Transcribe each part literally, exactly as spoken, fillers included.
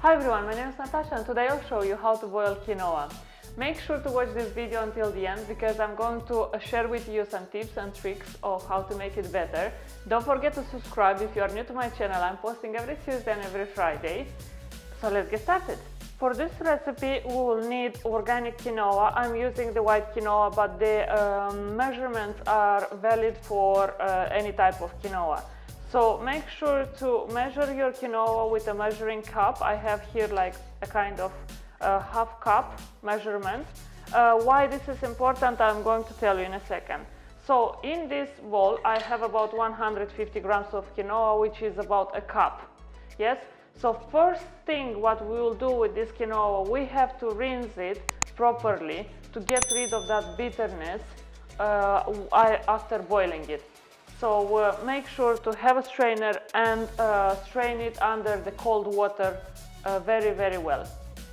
Hi everyone, my name is Natasha and today I'll show you how to boil quinoa. Make sure to watch this video until the end because I'm going to share with you some tips and tricks of how to make it better. Don't forget to subscribe if you are new to my channel. I'm posting every Tuesday and every Friday. So let's get started. For this recipe we will need organic quinoa. I'm using the white quinoa, but the um, measurements are valid for uh, any type of quinoa. So make sure to measure your quinoa with a measuring cup. I have here like a kind of uh, half cup measurement. Uh, why this is important, I'm going to tell you in a second. So in this bowl I have about one hundred fifty grams of quinoa, which is about a cup. Yes? So first thing what we will do with this quinoa, we have to rinse it properly to get rid of that bitterness uh, after boiling it. So uh, make sure to have a strainer and uh, strain it under the cold water uh, very very well.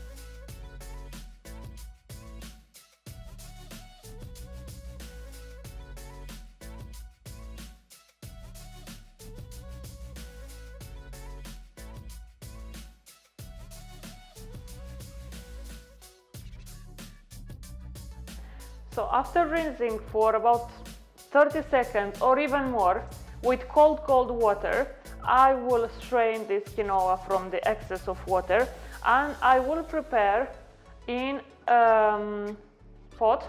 So after rinsing for about thirty seconds or even more with cold cold water, I will strain this quinoa from the excess of water and I will prepare in a um, pot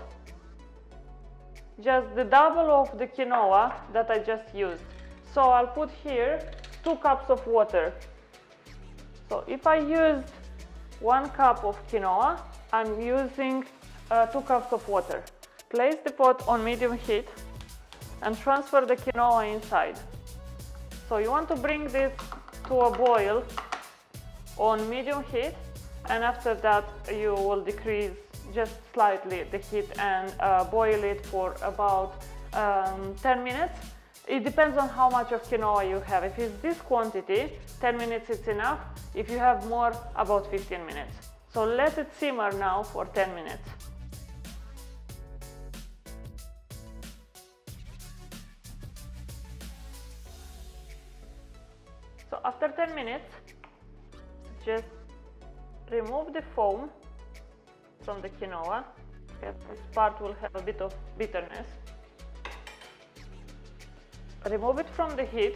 just the double of the quinoa that I just used. So I'll put here two cups of water. So if I used one cup of quinoa, I'm using uh, two cups of water. Place the pot on medium heat and transfer the quinoa inside. So you want to bring this to a boil on medium heat, and after that you will decrease just slightly the heat and uh, boil it for about um, ten minutes. It depends on how much of quinoa you have. If it's this quantity, ten minutes is enough. If you have more, about fifteen minutes. So let it simmer now for ten minutes. So after ten minutes, just remove the foam from the quinoa. This part will have a bit of bitterness. Remove it from the heat.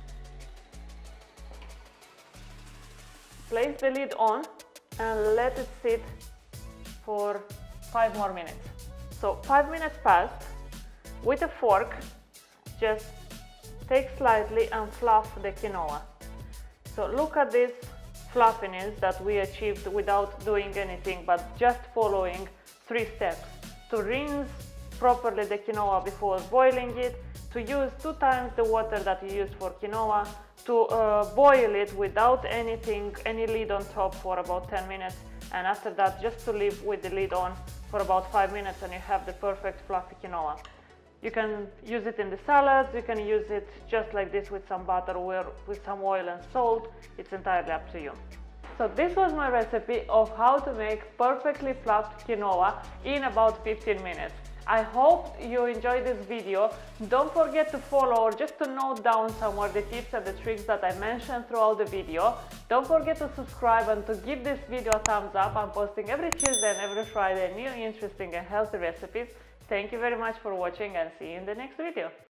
Place the lid on and let it sit for five more minutes. So five minutes passed. With a fork, just take slightly and fluff the quinoa. So look at this fluffiness that we achieved without doing anything, but just following three steps. To rinse properly the quinoa before boiling it, to use two times the water that you used for quinoa, to uh, boil it without anything, any lid on top for about ten minutes, and after that just to leave with the lid on for about five minutes and you have the perfect fluffy quinoa. You can use it in the salads, you can use it just like this with some butter or with some oil and salt. It's entirely up to you. So this was my recipe of how to make perfectly fluffed quinoa in about fifteen minutes. I hope you enjoyed this video. Don't forget to follow or just to note down somewhere the tips and the tricks that I mentioned throughout the video. Don't forget to subscribe and to give this video a thumbs up. I'm posting every Tuesday and every Friday new, interesting and healthy recipes. Thank you very much for watching and see you in the next video.